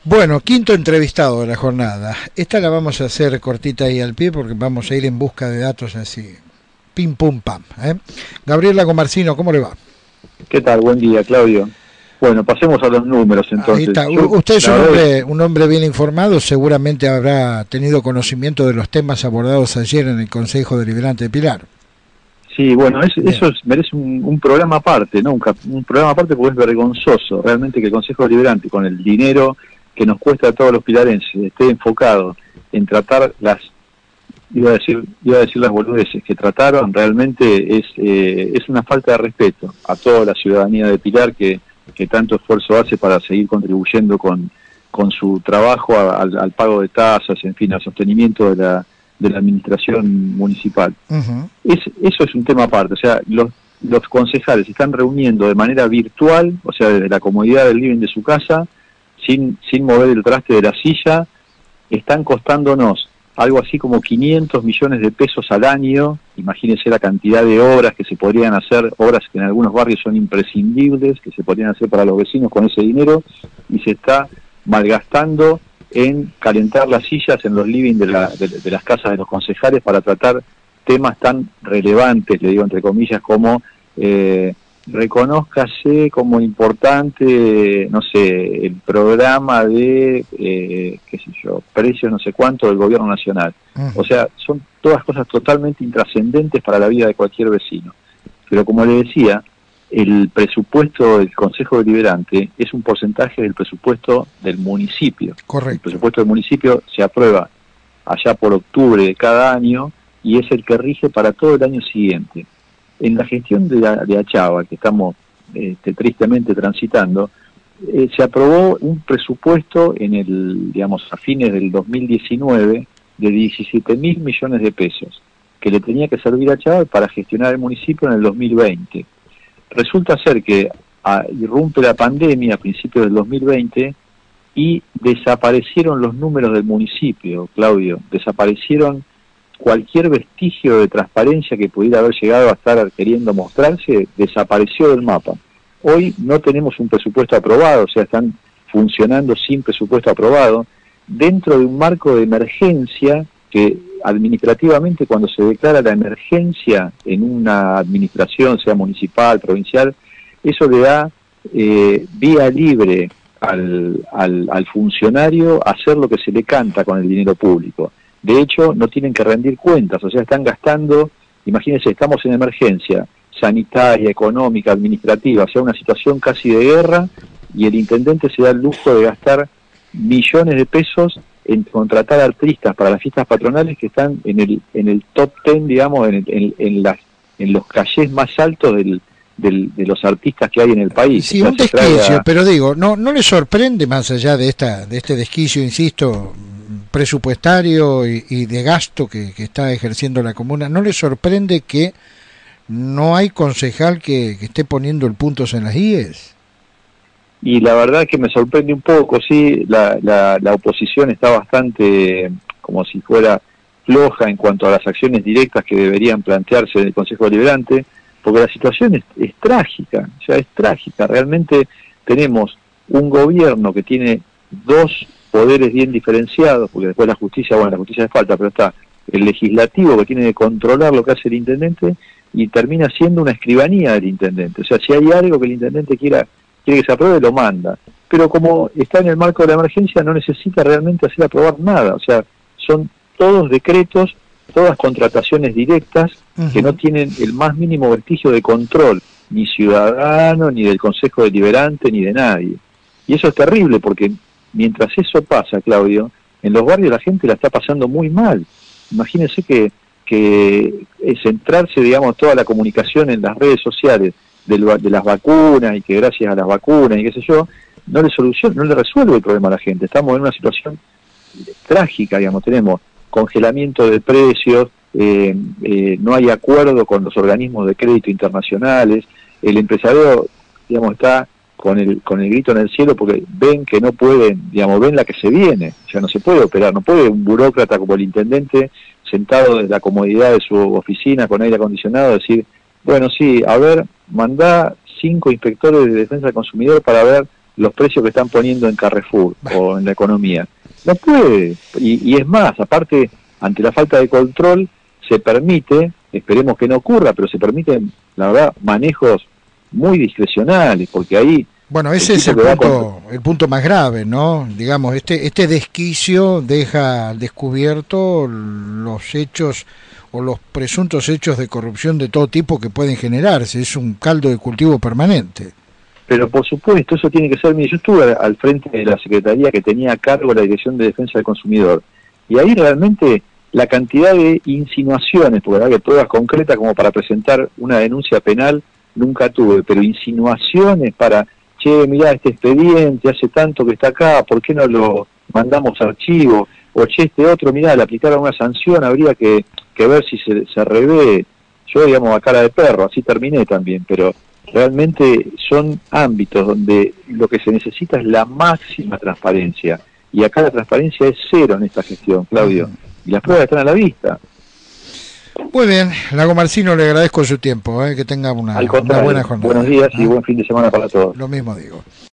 Bueno, quinto entrevistado de la jornada. Esta la vamos a hacer cortita y al pie porque vamos a ir en busca de datos así. Pim pum pam. Gabriel Lagomarsino, ¿cómo le va? ¿Qué tal? Buen día, Claudio. Bueno, pasemos a los números entonces. Ahí está. Usted es un hombre bien informado, seguramente habrá tenido conocimiento de los temas abordados ayer en el Consejo Deliberante de Pilar. Sí, bueno, eso merece un programa aparte, ¿no? Un programa aparte porque es vergonzoso realmente que el Consejo Deliberante, con el dinero que nos cuesta a todos los pilarenses, esté enfocado en tratar iba a decir las boludeces que trataron. Realmente es una falta de respeto a toda la ciudadanía de Pilar que tanto esfuerzo hace para seguir contribuyendo con su trabajo al pago de tasas, en fin, al sostenimiento de la administración municipal. Eso es un tema aparte. O sea, los concejales se están reuniendo de manera virtual, o sea, desde la comodidad del living de su casa, sin mover el traste de la silla. Están costándonos algo así como 500 millones de pesos al año. Imagínense la cantidad de obras que se podrían hacer, obras que en algunos barrios son imprescindibles, que se podrían hacer para los vecinos con ese dinero, y se está malgastando en calentar las sillas en los living de las casas de los concejales para tratar temas tan relevantes, le digo entre comillas, como reconózcase como importante, no sé, el programa de, qué sé yo, precios no sé cuánto del gobierno nacional. O sea, son todas cosas totalmente intrascendentes para la vida de cualquier vecino. Pero como le decía, el presupuesto del Consejo Deliberante es un porcentaje del presupuesto del municipio. Correcto. El presupuesto del municipio se aprueba allá por octubre de cada año y es el que rige para todo el año siguiente. En la gestión de Achava, que estamos tristemente transitando, se aprobó un presupuesto a fines del 2019 de 17.000 millones de pesos, que le tenía que servir a Achava para gestionar el municipio en el 2020. Resulta ser que irrumpe la pandemia a principios del 2020 y desaparecieron los números del municipio, Claudio. Desaparecieron cualquier vestigio de transparencia que pudiera haber llegado a estar queriendo mostrarse, desapareció del mapa. Hoy no tenemos un presupuesto aprobado, o sea, están funcionando sin presupuesto aprobado, dentro de un marco de emergencia que administrativamente, cuando se declara la emergencia en una administración, sea municipal, provincial, eso le da vía libre al funcionario a hacer lo que se le canta con el dinero público. De hecho, no tienen que rendir cuentas, o sea, están gastando, imagínense, estamos en emergencia sanitaria, económica, administrativa, o sea, una situación casi de guerra, y el intendente se da el lujo de gastar millones de pesos en contratar artistas para las fiestas patronales que están en el top 10, digamos, en los cachés más altos de los artistas que hay en el país. Sí, un desquicio, pero digo, ¿no le sorprende, más allá de este desquicio, insisto, presupuestario y de gasto que está ejerciendo la comuna, no le sorprende que no hay concejal que esté poniendo el puntos en las IES? Y la verdad que me sorprende un poco, sí, la oposición está bastante como si fuera floja en cuanto a las acciones directas que deberían plantearse en el Consejo Deliberante, porque la situación es trágica, o sea, es trágica. Realmente tenemos un gobierno que tiene dos poderes bien diferenciados, porque después la justicia es falta, pero está el legislativo que tiene que controlar lo que hace el intendente y termina siendo una escribanía del intendente. O sea, si hay algo que el intendente quiere que se apruebe, lo manda. Pero como está en el marco de la emergencia, no necesita realmente hacer aprobar nada. O sea, son todos decretos, todas contrataciones directas que no tienen el más mínimo vestigio de control, ni ciudadano, ni del Consejo Deliberante, ni de nadie. Y eso es terrible, porque mientras eso pasa, Claudio, en los barrios la gente la está pasando muy mal. Imagínense que centrarse, digamos, toda la comunicación en las redes sociales de las vacunas, y que gracias a las vacunas y qué sé yo, no le resuelve el problema a la gente. Estamos en una situación trágica, digamos, tenemos congelamiento de precios, no hay acuerdo con los organismos de crédito internacionales, el empresario, digamos, está con el grito en el cielo porque ven que no pueden, digamos, ven la que se viene, ya no se puede operar, no puede un burócrata como el intendente sentado desde la comodidad de su oficina con aire acondicionado decir, bueno, sí, a ver, mandá 5 inspectores de defensa del consumidor para ver los precios que están poniendo en Carrefour o en la economía. No puede, y es más, aparte, ante la falta de control, se permite, esperemos que no ocurra, pero se permiten, la verdad, manejos muy discrecionales, porque ahí... Bueno, ese es el punto más grave, ¿no? Digamos, este desquicio deja al descubierto los hechos o los presuntos hechos de corrupción de todo tipo que pueden generarse. Es un caldo de cultivo permanente. Pero por supuesto, eso tiene que ser... Mire, yo estuve al frente de la Secretaría que tenía a cargo la Dirección de Defensa del Consumidor, y ahí realmente la cantidad de insinuaciones, porque había pruebas concretas como para presentar una denuncia penal, nunca tuve, pero insinuaciones para... Che, mirá, este expediente hace tanto que está acá, ¿por qué no lo mandamos a archivo? O che, este otro, mirá, le aplicaron una sanción, habría que ver si se revé. Yo, digamos, a cara de perro, así terminé también, pero realmente son ámbitos donde lo que se necesita es la máxima transparencia. Y acá la transparencia es cero en esta gestión, Claudio. Y las pruebas están a la vista. Muy bien, Lago Marcino, le agradezco su tiempo, que tenga una buena jornada. Buenos días y buen fin de semana para todos. Lo mismo digo.